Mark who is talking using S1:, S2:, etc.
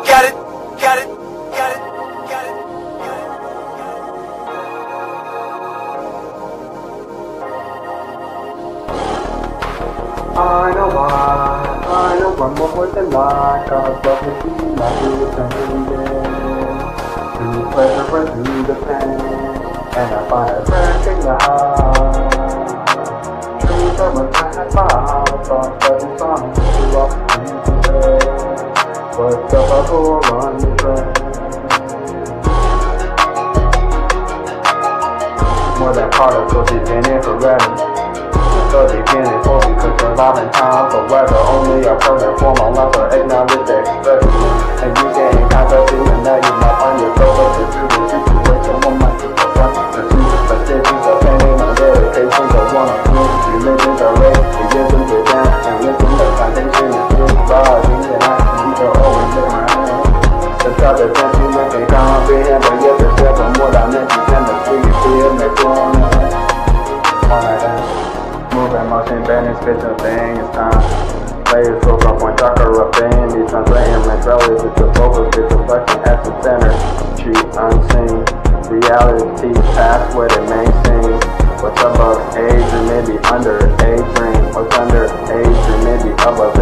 S1: got it, got it, got it, got it.
S2: I know one more than life, God's love will be like you eternity. Through pleasure and through the pain, and I find a friend in the heart. Truth of a time I found, thoughts that we found, we lost in today. What's up, I go on the train. More than particles, it's in it forever. So deep in it for because you're in time forever. Only a permanent form on life or acknowledge the expression. And you getting contact and now you might find yourself up to do the situation. One might just go front. The future specifics are painting on dedication. The one of religions are raised. We give them the down and listen the foundation is good. Rising and acting, these are always different. The try to tempt you make it comprehend, but yet the step of more dimensions and the free feel make one night. Moving motion, bending, spitting thing, it's time. Layers broke up on chakra pain. These translating mentalities with the focus, it's reflecting at the center. Treat unseen. Reality past where the main scene. What's above age and maybe under age ring. What's under age and maybe above